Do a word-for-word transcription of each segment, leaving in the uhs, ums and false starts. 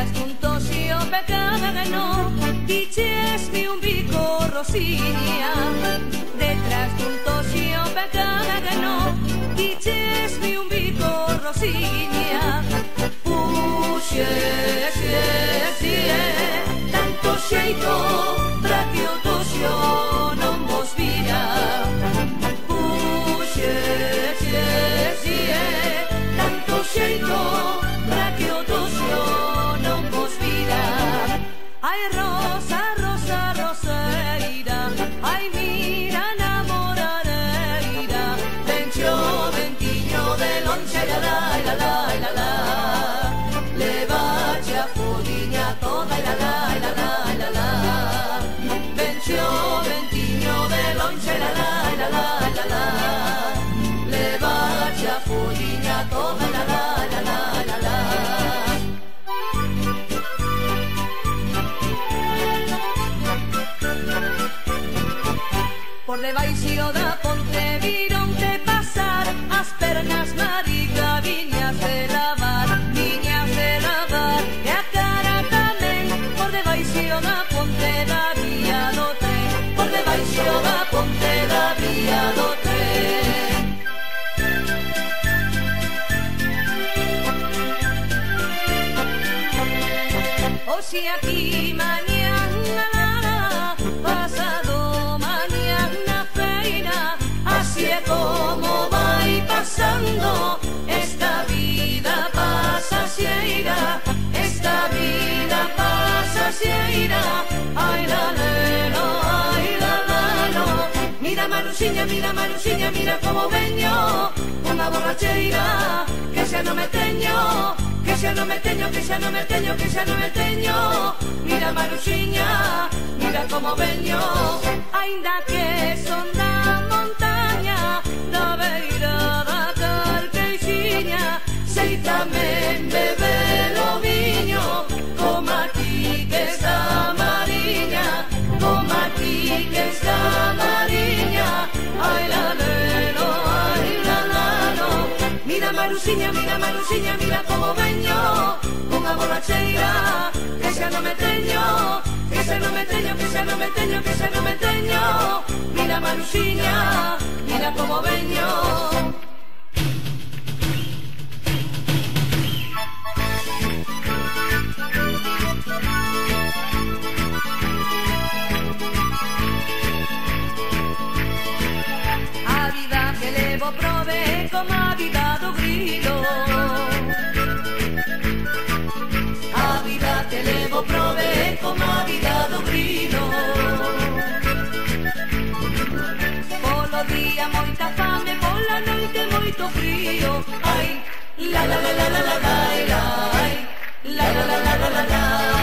Detrás dun toxio pecado dixesme un bico rosiña. Detrás dun toxio pecado dixesme un bico rosiña. Puxese, tanto xeito para que o toxio non vos vira. Puxese, tanto xeito para que o toxio non vos vira. Ai rosa, rosa, roseira, ai mira namoradeira, venxo ventiño de lonxe, la la la la la la. Levache a fodiña toda, la la la la la la. Venxo ventiño de lonxe, la la la la la la. Levache a fodiña toda, la la la la la la. Por debaixo da ponte vironte pasar as pernas marica, viñas de lavar, viñas de lavar, e a cara tamén. Por debaixo da ponte da vía do tren, por debaixo da ponte da vía do tren. Oxe aquí mañán, pasado así é como vai pasando esta vida pasaxeira, esta vida pasaxeira. Ai la lelo, ai la lalo. Mira Maruxiña, mira Maruxiña, mira como veño, unha borracheira que xa non me teño, que xa non me teño, que xa non me teño, que xa non me teño. Mira Maruxiña, mira como veño, aínda que son da montaña, da beira da Carqueixiña, sei tamén beber o viño, como aquí que está Mariña, como aquí que está Mariña. Ai la lelo, ai la lalo. Mira Maruxiña, mira Maruxiña, mira como veño, unha borracheira que xa non me teño, que xa non me teño, que xa non me teño, que xa non me teño. Mira Maruxiña, mira como veño. A vida que levo prove como a vida do grilo. A vida que levo prove como a vida do grilo. Polo día moita fame, pola noite moito frío. Ai, la la la la la la la la, ai, la la la la la la la.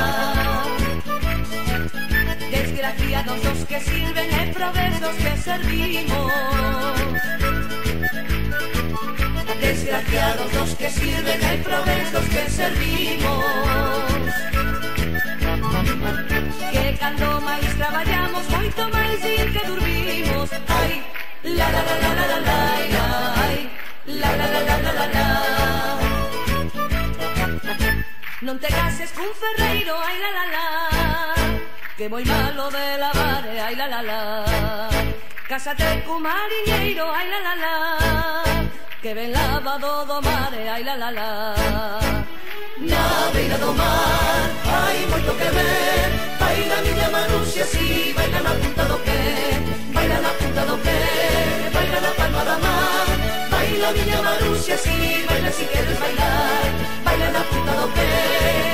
Desgraciados os que sirven e probes os que servimos. Desgraciados os que sirven e probes os que servimos. Que cando máis traballamos moito máis din que dormimos. Ai, la la la la la la la, ai, la la la la la la la. Non te cases cun ferreiro, ai la la la, que moi malo de lavar, ai la la la. Cásate cun mariñeiro, ai la la la, que ben lavado do mar, ai la la la. Na beira do mar hai moito que ver, baila miña Maruxia, si, baila na punta do pé, baila na punta do pé, baila na palma da mar. Baila miña Maruxia, si, baila si queres bailar, baila na punta do pé.